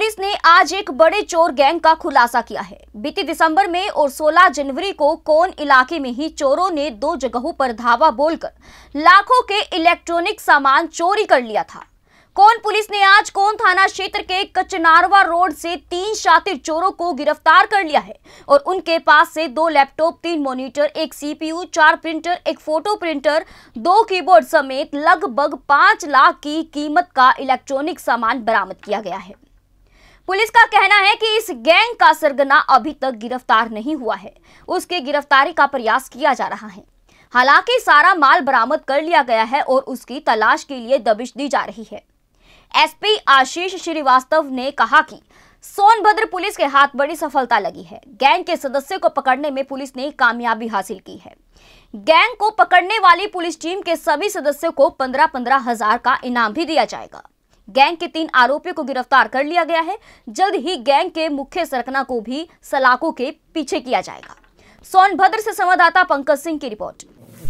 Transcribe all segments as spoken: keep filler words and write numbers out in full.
Police ने आज एक बड़े चोर गैंग का खुलासा किया है। बीती दिसंबर में और सोलह जनवरी को कोन इलाके में ही चोरों ने दो जगहों पर धावा बोलकर लाखों के इलेक्ट्रॉनिक सामान चोरी कर लिया था। कोन पुलिस ने आज कोन थाना क्षेत्र के कचनारवा रोड से तीन शातिर चोरों को गिरफ्तार कर लिया है और उनके पास से दो लैपटॉप, तीन मॉनिटर, एक सीपीयू, चार प्रिंटर, एक फोटो प्रिंटर, दो कीबोर्ड समेत लगभग पांच लाख की कीमत का इलेक्ट्रॉनिक सामान बरामद किया गया है। पुलिस का कहना है कि इस गैंग का सरगना अभी तक गिरफ्तार नहीं हुआ है, उसकी गिरफ्तारी का प्रयास किया जा रहा है। हालांकि सारा माल बरामद कर लिया गया है और उसकी तलाश के लिए दबिश दी जा रही है। एसपी आशीष श्रीवास्तव ने कहा कि सोनभद्र पुलिस के हाथ बड़ी सफलता लगी है। गैंग के सदस्यों को पकड़ने में पुलिस ने कामयाबी हासिल की है। गैंग को पकड़ने वाली पुलिस टीम के सभी सदस्यों को पंद्रह पंद्रह हजार का इनाम भी दिया जाएगा। गैंग के तीन आरोपियों को गिरफ्तार कर लिया गया है। जल्द ही गैंग के मुख्य सरगना को भी सलाखों के पीछे किया जाएगा। सोनभद्र से संवाददाता पंकज सिंह की रिपोर्ट।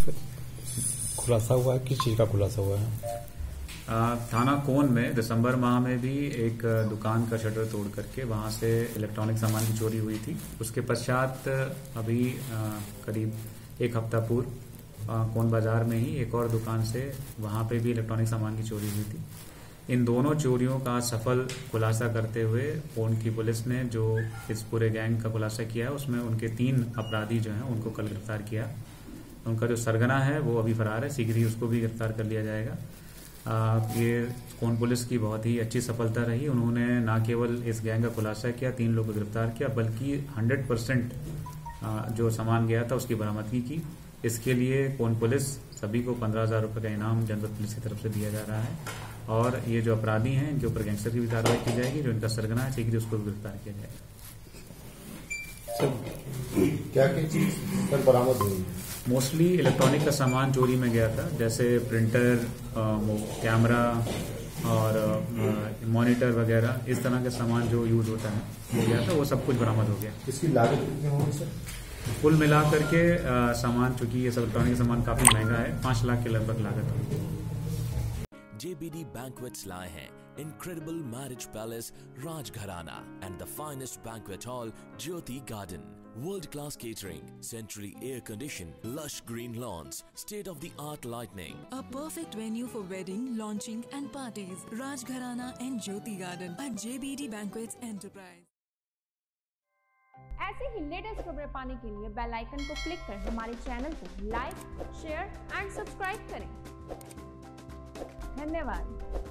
खुलासा हुआ है, किस चीज का खुलासा हुआ है? आ, थाना कोन में दिसंबर माह में भी एक दुकान का शटर तोड़ करके वहां से इलेक्ट्रॉनिक सामान की चोरी हुई थी। उसके पश्चात अभी आ, करीब एक हफ्ता पूर्व कोन बाजार में ही एक और दुकान से वहां पे भी इलेक्ट्रॉनिक सामान की चोरी हुई थी। इन दोनों चोरियों का सफल खुलासा करते हुए कोन की पुलिस ने जो इस पूरे गैंग का खुलासा किया है उसमें उनके तीन अपराधी जो हैं उनको कल गिरफ्तार किया। उनका जो सरगना है वो अभी फरार है, शीघ्र ही उसको भी गिरफ्तार कर लिया जाएगा। आ, ये कोन पुलिस की बहुत ही अच्छी सफलता रही। उन्होंने न केवल इस गैंग का खुलासा किया, तीन लोगों को गिरफ्तार किया, बल्कि हंड्रेड परसेंट जो सामान गया था उसकी बरामदगी की। इसके लिए कोन पुलिस सभी को पंद्रह हजार रुपये का इनाम जनपद पुलिस की तरफ से दिया जा रहा है और ये जो अपराधी हैं इनके ऊपर गैंगस्टर की भी कार्रवाई की जाएगी। जो इनका सरगना है शीघ्र उसको गिरफ्तार किया जाएगा। क्या क्या चीज पर बरामद हुई? मोस्टली इलेक्ट्रॉनिक का सामान चोरी में गया था, जैसे प्रिंटर, कैमरा और मॉनिटर वगैरह, इस तरह का सामान जो यूज होता है वो गया था, वो सब कुछ बरामद हो गया। इसकी लागत कितनी होगी सर? कुल मिला करके सामान, चूंकि ये सब इलेक्ट्रॉनिक सामान काफी महंगा है, पांच लाख के लगभग लागत होगी। J B D Banquets लाए हैं Incredible Marriage Palace Rajgharana and the finest banquet hall Jyoti Garden. World-class catering, centrally air-conditioned, lush green lawns, state-of-the-art lighting. A perfect venue for wedding, launching and parties. Rajgharana and Jyoti Garden at J B D Banquets Enterprise. ऐसे ही latest खबरें पाने के लिए bell icon को click कर हमारे channel को like, share and subscribe करें। धन्यवाद।